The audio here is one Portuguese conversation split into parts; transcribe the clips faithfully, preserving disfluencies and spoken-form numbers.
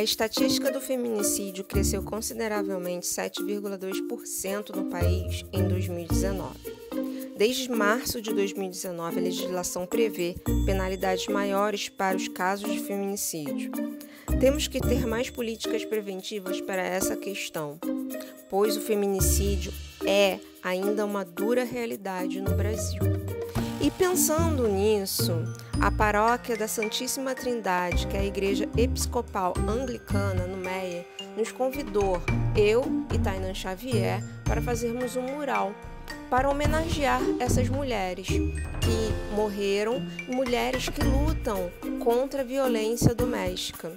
estatística do feminicídio cresceu consideravelmente sete vírgula dois por cento no país em dois mil e dezenove. Desde março de dois mil e dezenove, a legislação prevê penalidades maiores para os casos de feminicídio. Temos que ter mais políticas preventivas para essa questão, pois o feminicídio é ainda uma dura realidade no Brasil. E pensando nisso, a paróquia da Santíssima Trindade, que é a Igreja Episcopal Anglicana no Meia, nos convidou, eu e Tainan Xavier, para fazermos um mural para homenagear essas mulheres que morreram e mulheres que lutam contra a violência doméstica.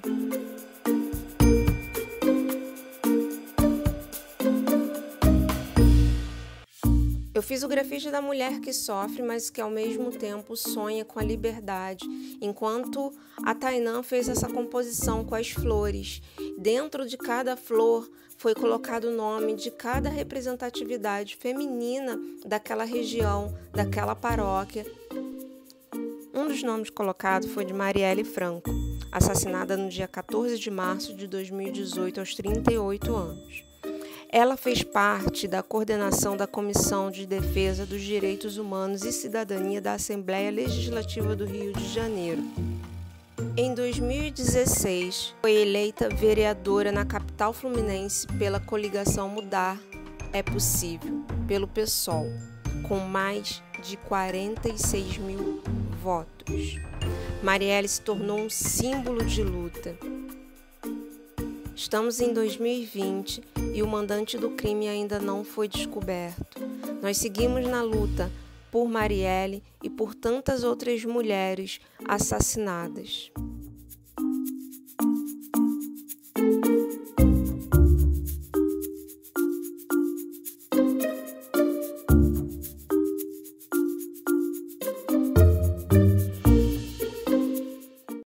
Eu fiz o grafite da mulher que sofre, mas que ao mesmo tempo sonha com a liberdade, enquanto a Tainan fez essa composição com as flores. Dentro de cada flor foi colocado o nome de cada representatividade feminina daquela região, daquela paróquia. Um dos nomes colocados foi de Marielle Franco, assassinada no dia quatorze de março de dois mil e dezoito, aos trinta e oito anos. Ela fez parte da coordenação da Comissão de Defesa dos Direitos Humanos e Cidadania da Assembleia Legislativa do Rio de Janeiro. Em dois mil e dezesseis, foi eleita vereadora na capital fluminense pela coligação Mudar é Possível, pelo PSOL, com mais de quarenta e seis mil votos. Marielle se tornou um símbolo de luta. Estamos em dois mil e vinte e o mandante do crime ainda não foi descoberto. Nós seguimos na luta por Marielle e por tantas outras mulheres assassinadas.